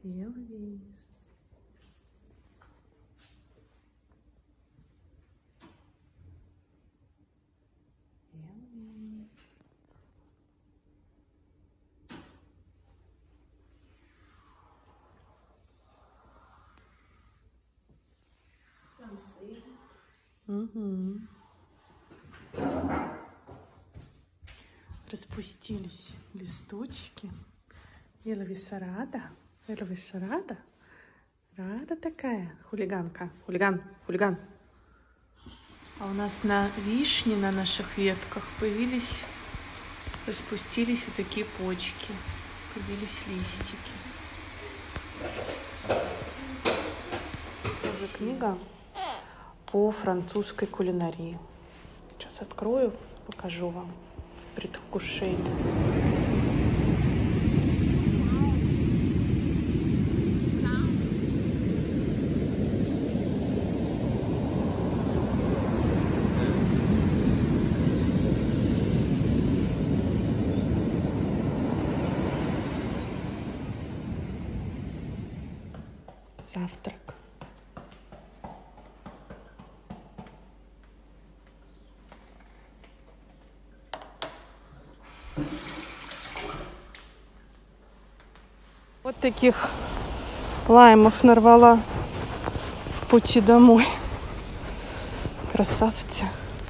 Элвис. Угу. Распустились листочки. Элвиса рада. Элвиса рада. Рада такая. Хулиганка. Хулиган. Хулиган. А у нас на вишне, на наших ветках появились, распустились вот такие почки. Появились листики. Уже книга по французской кулинарии. Сейчас открою, покажу вам в предвкушении. Завтрак. Вот таких лаймов нарвала в пути домой. Красавцы.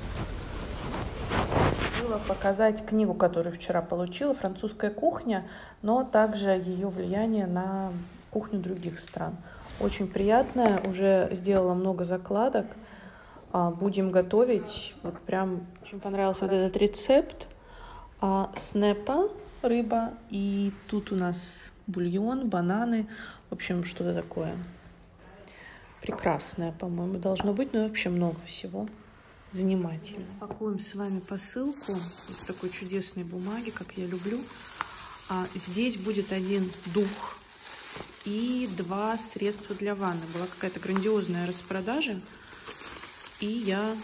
Было показать книгу, которую вчера получила, «Французская кухня», но также ее влияние на кухню других стран. Очень приятная, уже сделала много закладок. Будем готовить. Вот прям очень понравился вот этот рецепт. Снепа, рыба, и тут у нас бульон, бананы, в общем, что-то такое прекрасное, по-моему, должно быть, но вообще много всего. Занимательно. Распакуем с вами посылку в такой чудесной бумаге, как я люблю. Здесь будет один дух и 2 средства для ванны. Была какая-то грандиозная распродажа, и я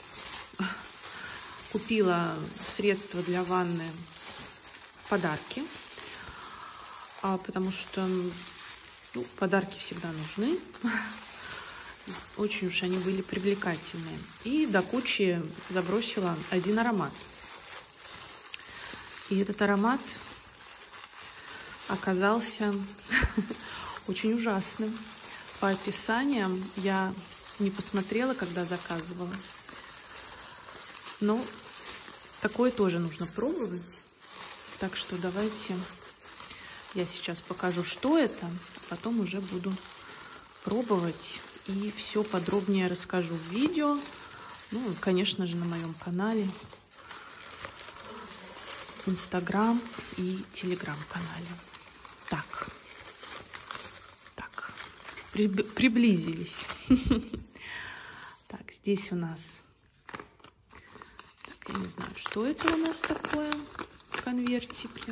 купила средства для ванны в подарки, потому что подарки всегда нужны. Очень уж они были привлекательные. И до кучи забросила один аромат. И этот аромат оказался очень ужасным. По описаниям я не посмотрела, когда заказывала. Но такое тоже нужно пробовать. Так что давайте я сейчас покажу, что это, а потом уже буду пробовать и все подробнее расскажу в видео. Ну, конечно же, на моем канале, Инстаграм и Телеграм-канале. Так, приблизились. Так, здесь у нас, я не знаю, что это у нас такое, конвертики.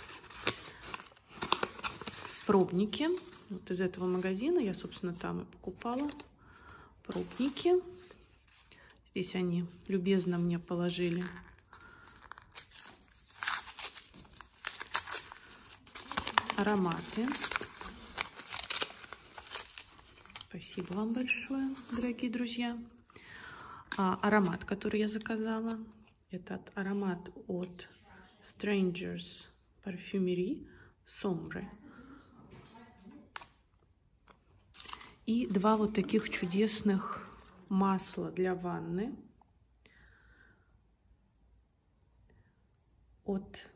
Пробники. Вот из этого магазина я, собственно, там и покупала пробники. Здесь они любезно мне положили ароматы. Спасибо вам большое, дорогие друзья. Аромат, который я заказала, этот аромат от Strangers Parfumerie Sombre. И 2 вот таких чудесных масла для ванны от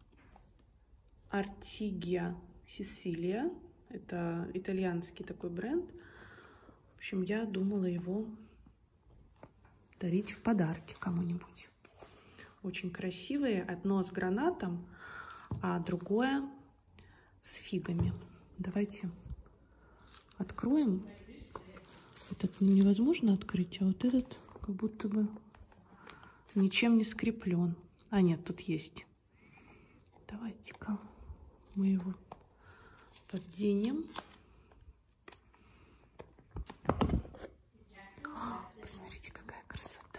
Artigia Sicilia. Это итальянский такой бренд. В общем, я думала его дарить в подарки кому-нибудь. Очень красивые. Одно с гранатом, а другое с фигами. Давайте откроем. Этот невозможно открыть, а вот этот как будто бы ничем не скреплен. А нет, тут есть. Давайте-ка мы его подденем. Посмотрите, какая красота.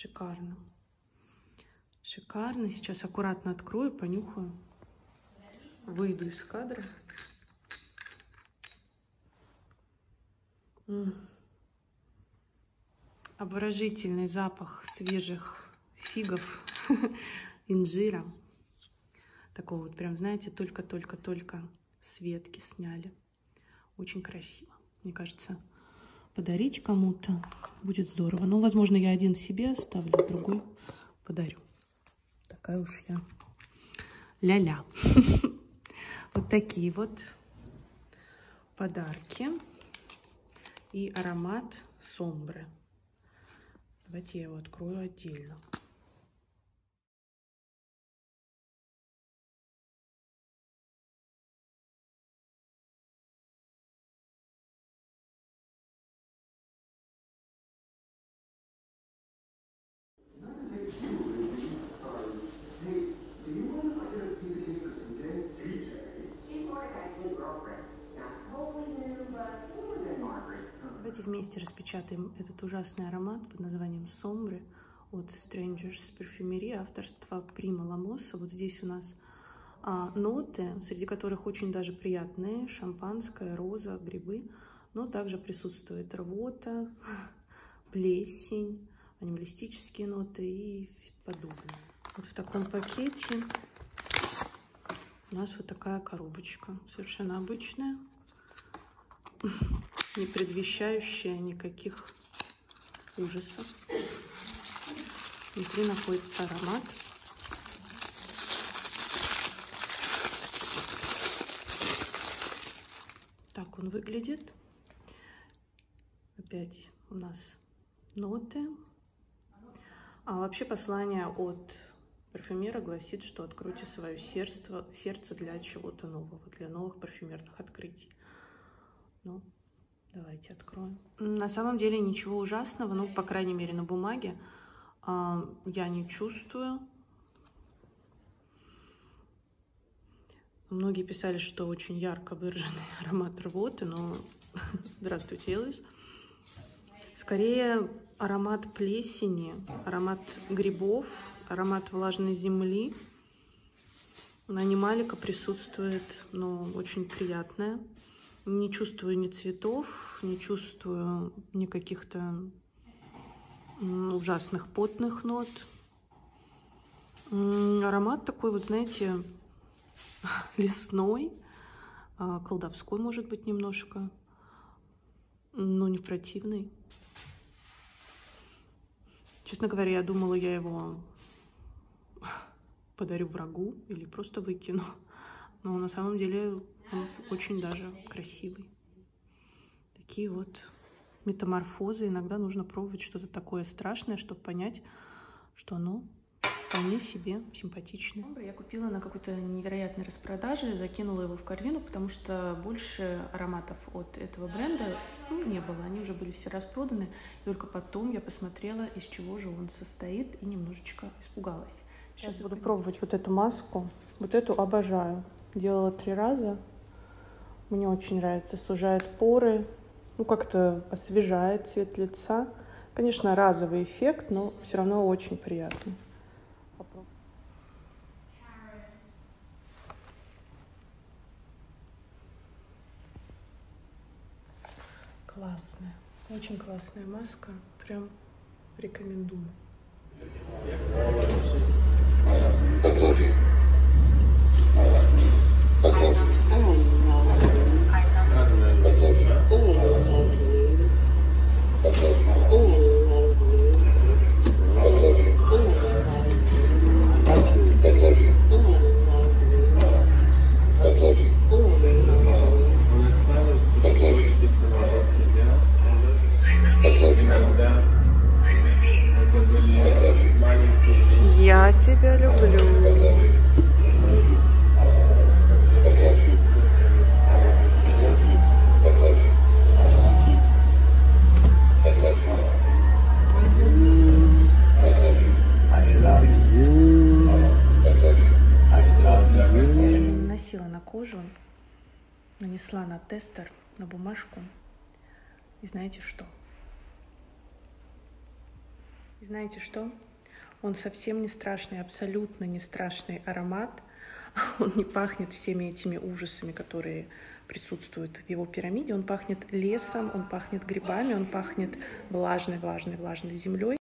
Шикарно. Шикарно. Сейчас аккуратно открою, понюхаю. выйду из кадра. Обворожительный запах свежих фигов, инжира. Такого вот прям, знаете, только-только-только с ветки сняли. Очень красиво. Мне кажется, подарить кому-то будет здорово. Ну, возможно, я один себе оставлю, другой подарю. Такая уж я ля-ля. Вот такие вот подарки. И аромат Сомбре. Давайте я его открою отдельно. Давайте вместе распечатаем этот ужасный аромат под названием Сомбре от Strangers Parfumerie, авторства Прима Ламоса. Вот здесь у нас ноты, среди которых очень даже приятные: шампанское, роза, грибы, но также присутствует рвота, плесень, анималистические ноты и подобное. Вот в таком пакете у нас вот такая коробочка, совершенно обычная, не предвещающая никаких ужасов. Внутри находится аромат. Так он выглядит. Опять у нас ноты. А вообще послание от парфюмера гласит, что откройте свое сердце для чего-то нового, для новых парфюмерных открытий. Ну, давайте откроем. На самом деле ничего ужасного, ну, по крайней мере, на бумаге я не чувствую. Многие писали, что очень ярко выраженный аромат рвоты, но здравствуйте, Элвис. Скорее аромат плесени, аромат грибов, аромат влажной земли. Анималика присутствует, но очень приятная. Не чувствую ни цветов, не чувствую ни каких-то ужасных потных нот. Аромат такой вот, знаете, лесной, колдовской, может быть, немножко, но не противный. Честно говоря, я думала, я его подарю врагу или просто выкину. Но на самом деле он очень даже красивый. Такие вот метаморфозы. Иногда нужно пробовать что-то такое страшное, чтобы понять, что оно вполне себе симпатичное. Я купила на какой-то невероятной распродаже, закинула его в корзину, потому что больше ароматов от этого бренда не было. Они уже были все распроданы. Только потом я посмотрела, из чего же он состоит, и немножечко испугалась. Сейчас буду пробовать вот эту маску. Вот эту обожаю. Делала 3 раза. Мне очень нравится. Сужает поры. Ну, как-то освежает цвет лица. Конечно, разовый эффект, но все равно очень приятный. Попробуем. Классная. Очень классная маска. Прям рекомендую. I love you. I love you. I love you. I love you. I love you. I love you. I love you. I love you. Я тебя люблю. Наносила на кожу, нанесла на тестер, на бумажку. И знаете что? Он совсем не страшный, абсолютно не страшный аромат. Он не пахнет всеми этими ужасами, которые присутствуют в его пирамиде. Он пахнет лесом, он пахнет грибами, он пахнет влажной землей.